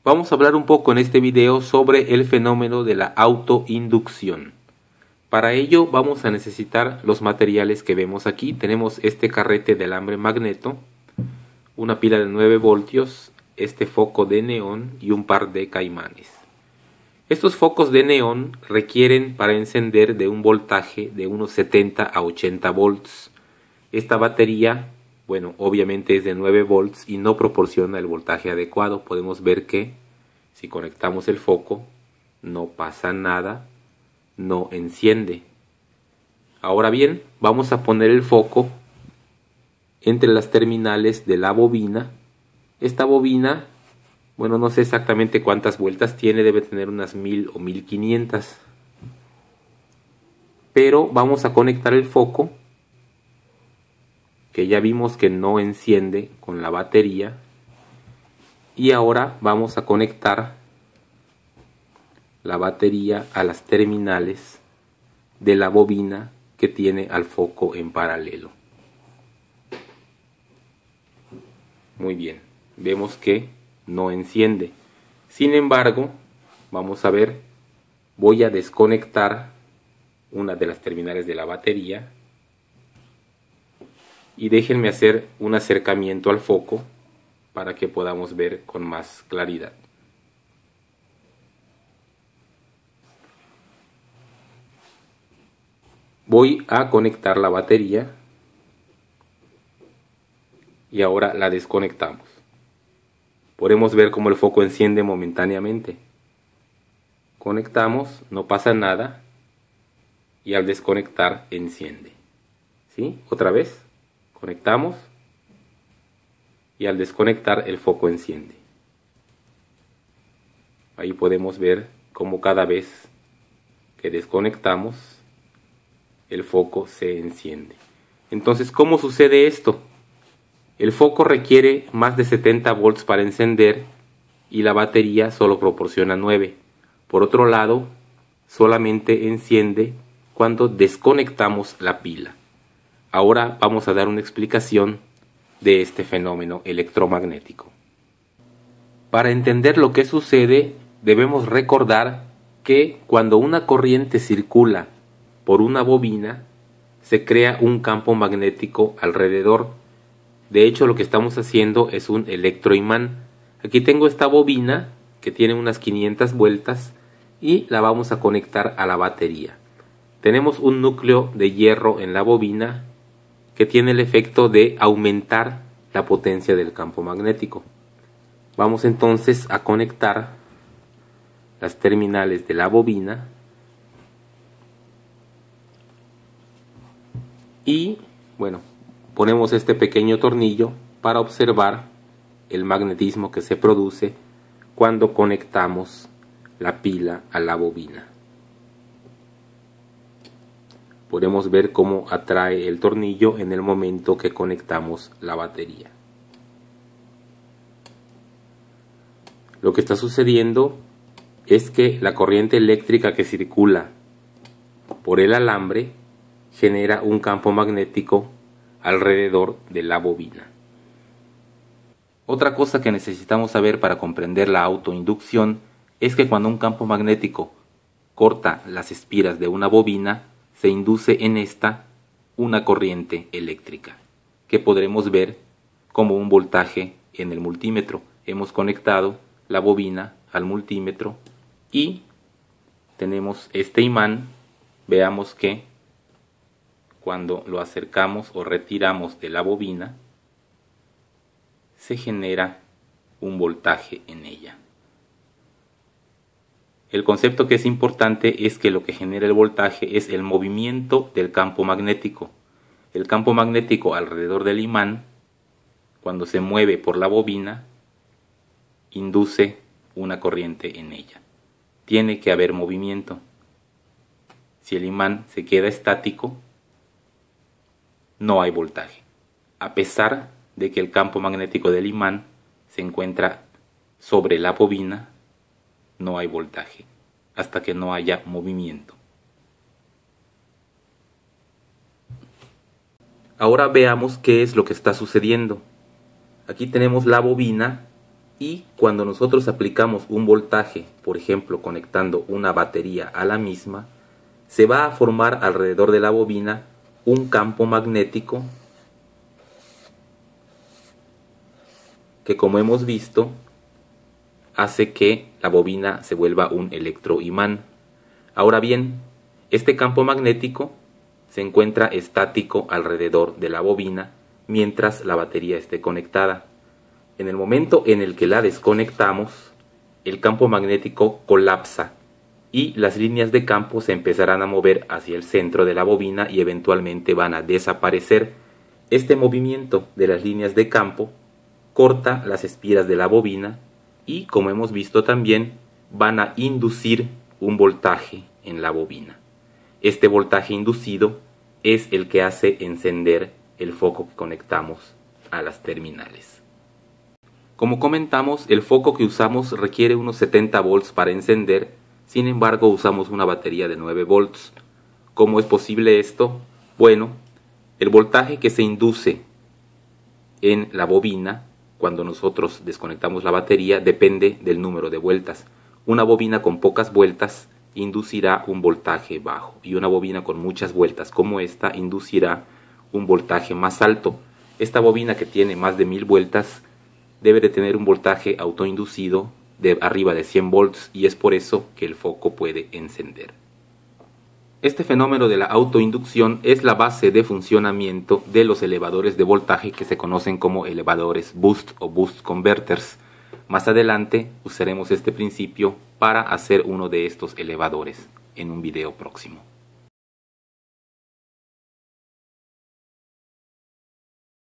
Vamos a hablar un poco en este video sobre el fenómeno de la autoinducción. Para ello vamos a necesitar los materiales que vemos aquí. Tenemos este carrete de alambre magneto, una pila de 9 voltios, este foco de neón y un par de caimanes. Estos focos de neón requieren para encender de un voltaje de unos 70 a 80 volts. Esta batería, bueno, obviamente es de 9 volts y no proporciona el voltaje adecuado. Podemos ver que si conectamos el foco no pasa nada, no enciende. Ahora bien, vamos a poner el foco entre las terminales de la bobina. Esta bobina, bueno, no sé exactamente cuántas vueltas tiene, debe tener unas 1000 o 1500. Pero vamos a conectar el foco, que ya vimos que no enciende con la batería. Y ahora vamos a conectar la batería a las terminales de la bobina que tiene al foco en paralelo. Muy bien, vemos que no enciende. Sin embargo, vamos a ver, voy a desconectar una de las terminales de la batería y déjenme hacer un acercamiento al foco para que podamos ver con más claridad. Voy a conectar la batería y ahora la desconectamos. Podemos ver cómo el foco enciende momentáneamente. Conectamos, no pasa nada y al desconectar enciende. ¿Sí? Otra vez, conectamos y al desconectar el foco enciende. Ahí podemos ver cómo cada vez que desconectamos el foco se enciende. Entonces, ¿cómo sucede esto? El foco requiere más de 70 volts para encender y la batería solo proporciona 9. Por otro lado, solamente enciende cuando desconectamos la pila. Ahora vamos a dar una explicación de este fenómeno electromagnético. Para entender lo que sucede, debemos recordar que cuando una corriente circula por una bobina, se crea un campo magnético alrededor. De hecho, lo que estamos haciendo es un electroimán. Aquí tengo esta bobina que tiene unas 500 vueltas y la vamos a conectar a la batería. Tenemos un núcleo de hierro en la bobina que tiene el efecto de aumentar la potencia del campo magnético. Vamos entonces a conectar las terminales de la bobina y, bueno, ponemos este pequeño tornillo para observar el magnetismo que se produce cuando conectamos la pila a la bobina. Podemos ver cómo atrae el tornillo en el momento que conectamos la batería. Lo que está sucediendo es que la corriente eléctrica que circula por el alambre genera un campo magnético alrededor de la bobina. Otra cosa que necesitamos saber para comprender la autoinducción es que cuando un campo magnético corta las espiras de una bobina, se induce en esta una corriente eléctrica, que podremos ver como un voltaje en el multímetro. Hemos conectado la bobina al multímetro y tenemos este imán. Veamos que cuando lo acercamos o retiramos de la bobina, se genera un voltaje en ella. El concepto que es importante es que lo que genera el voltaje es el movimiento del campo magnético. El campo magnético alrededor del imán, cuando se mueve por la bobina, induce una corriente en ella. Tiene que haber movimiento. Si el imán se queda estático, no hay voltaje, a pesar de que el campo magnético del imán se encuentra sobre la bobina. No hay voltaje hasta que no haya movimiento. Ahora veamos qué es lo que está sucediendo. Aquí tenemos la bobina y cuando nosotros aplicamos un voltaje, por ejemplo conectando una batería a la misma, se va a formar alrededor de la bobina un campo magnético que, como hemos visto, hace que la bobina se vuelva un electroimán. Ahora bien, este campo magnético se encuentra estático alrededor de la bobina mientras la batería esté conectada. En el momento en el que la desconectamos, el campo magnético colapsa y las líneas de campo se empezarán a mover hacia el centro de la bobina y eventualmente van a desaparecer. Este movimiento de las líneas de campo corta las espiras de la bobina y, como hemos visto también, van a inducir un voltaje en la bobina. Este voltaje inducido es el que hace encender el foco que conectamos a las terminales. Como comentamos, el foco que usamos requiere unos 70 volts para encender, sin embargo usamos una batería de 9 volts. ¿Cómo es posible esto? Bueno, el voltaje que se induce en la bobina cuando nosotros desconectamos la batería depende del número de vueltas. Una bobina con pocas vueltas inducirá un voltaje bajo y una bobina con muchas vueltas como esta inducirá un voltaje más alto. Esta bobina que tiene más de 1000 vueltas debe de tener un voltaje autoinducido de arriba de 100 volts y es por eso que el foco puede encender. Este fenómeno de la autoinducción es la base de funcionamiento de los elevadores de voltaje que se conocen como elevadores boost o boost converters. Más adelante usaremos este principio para hacer uno de estos elevadores en un video próximo.